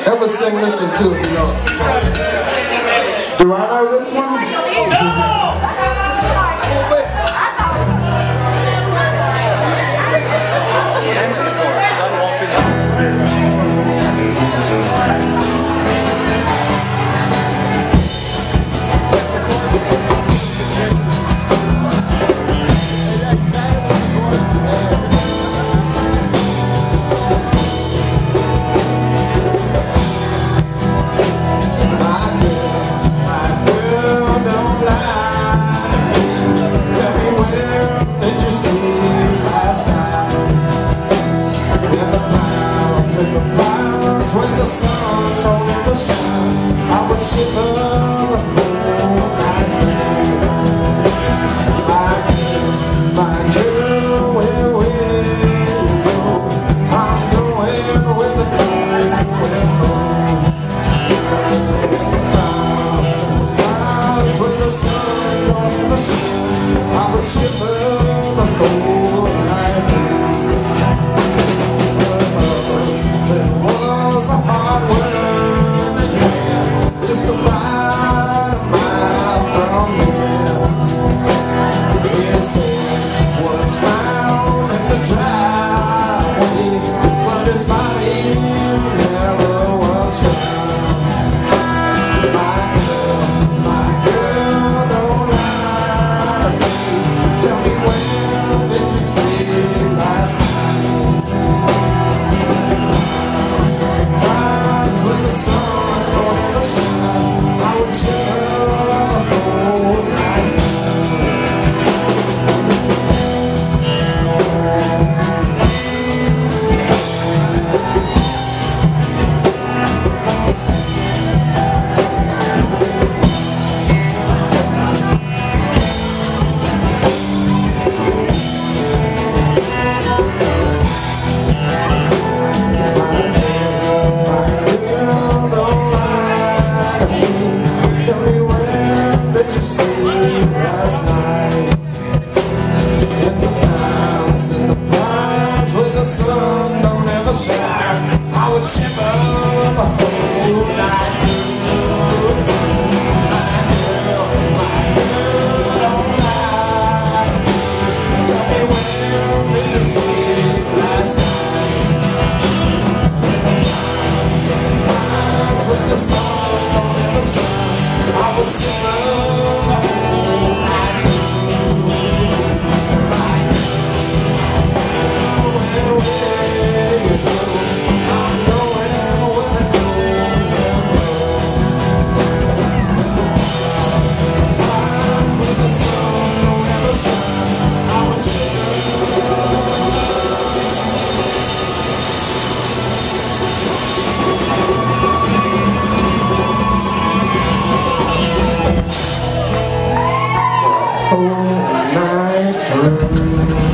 Help us sing this one too if you know it. Do I know this one? No! When the sun don't ever shine, I would shiver the whole night through. My girl, where you go? I'm going where the cold wind blows. Sometimes when the sun don't ever shine, I would shiver the whole night through. A hard working man, just about a mile from here. His head was found in the driveway, but his body never was found. My girl, don't lie to me. Tell me, when did you sleep last night? When the sun don't ever shine, I would shiver the whole night. Last night, in the pines, where the sun don't ever shine, I would shiver the whole night through. My girl, don't lie. Tell me, when did you sleep last night? Sometimes when the sun don't ever shine, I would shiver the whole night through. Where you go, I'm going where the cold wind blows. Sometimes when the sun don't ever shine, I would shiver. Whole night through.